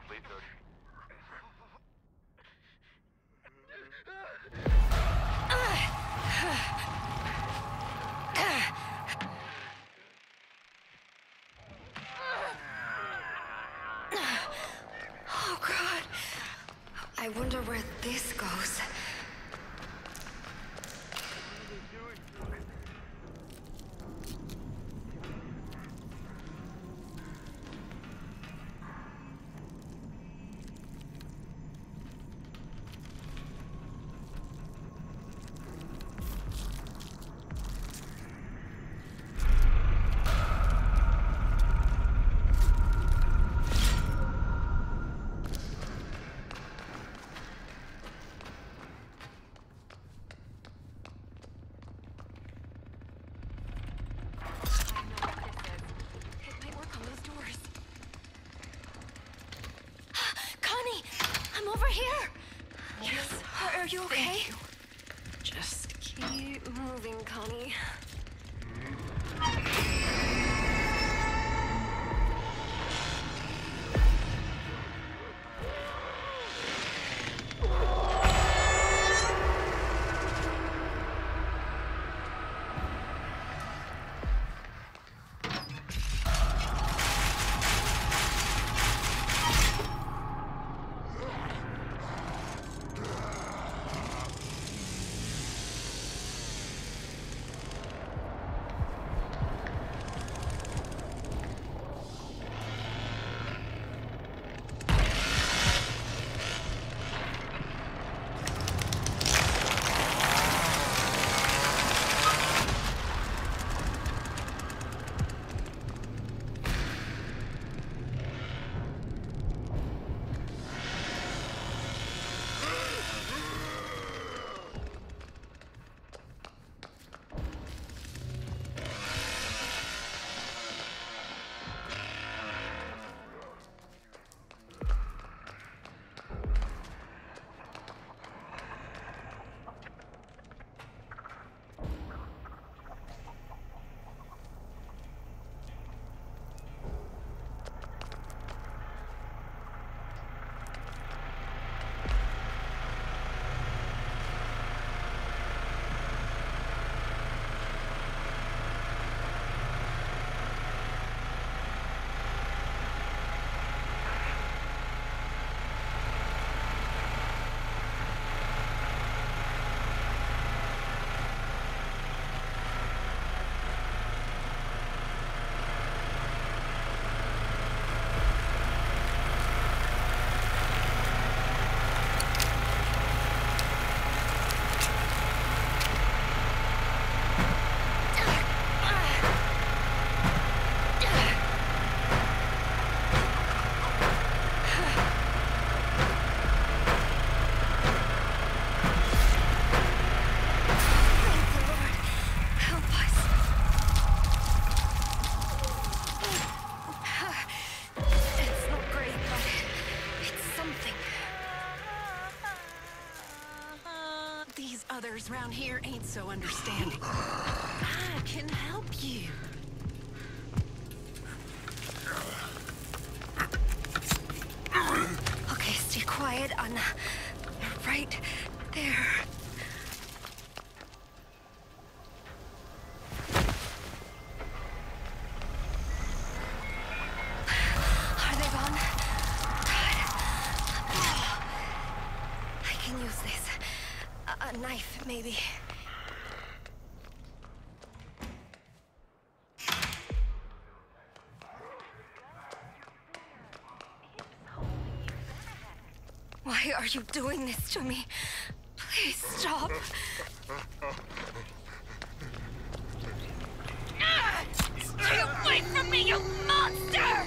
Please, coach. Oh, God. I wonder where this goes. Are you okay? Thank you. Just keep moving, Connie. Others around here ain't so understanding. I can help you. Okay, stay quiet. I'm right there. Are they gone? God. I can use this. A knife, maybe. Why are you doing this to me? Please stop. Stay away from me, you monster!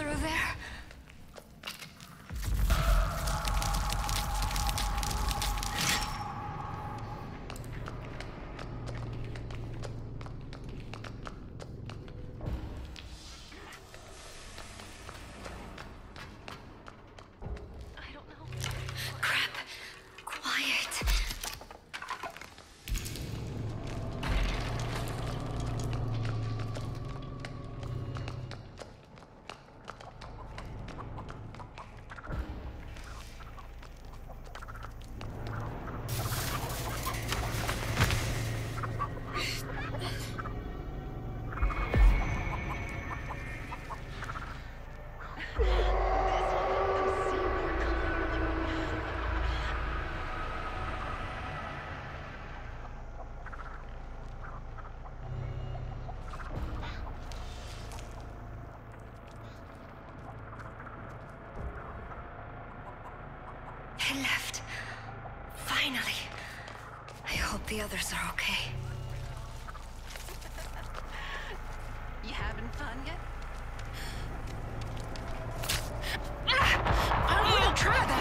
through there? I don't know. Crap. Quiet. He left. Finally. I hope the others are okay. You having fun yet? I want to try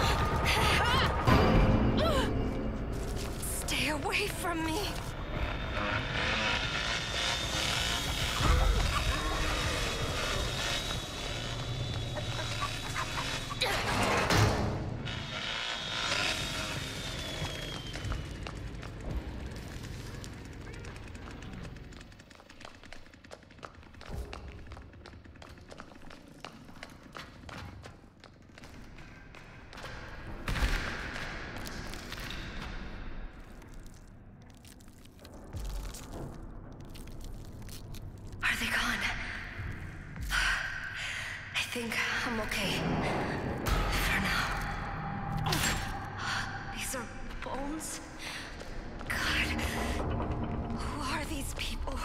that. Stay away from me. Are they gone? I think I'm okay. For now. These are bones? God. Who are these people?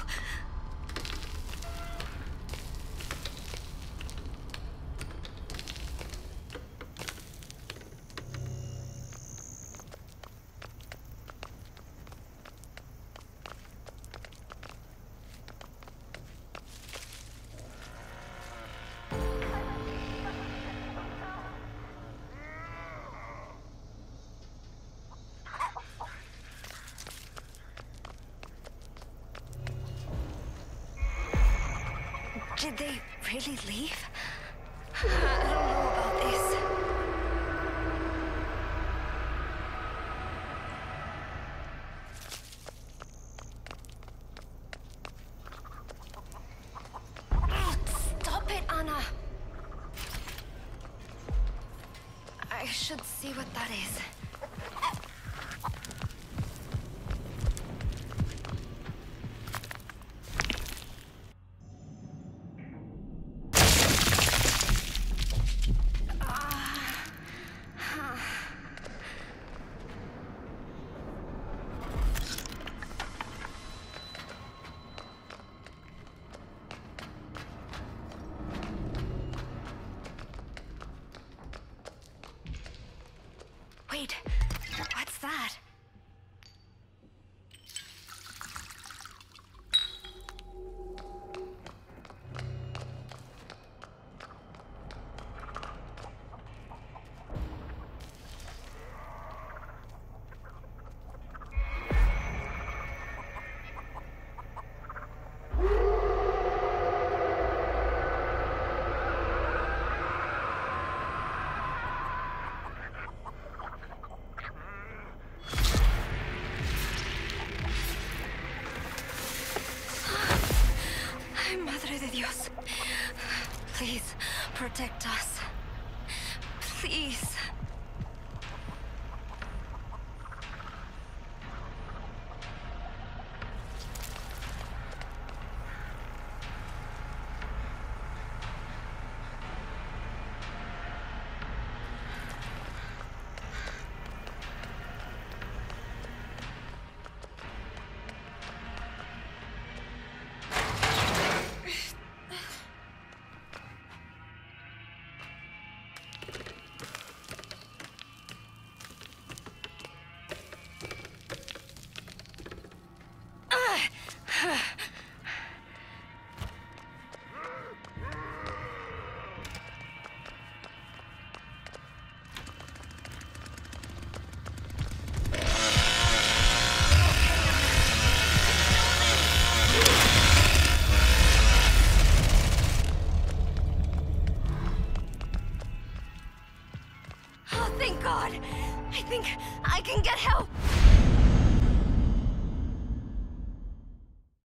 Did they really leave? I don't know about this. Stop it, Anna! I should see what that is. Wait, what's that? Madre de Dios. Please, protect us. Please. Thank God. I think I can get help.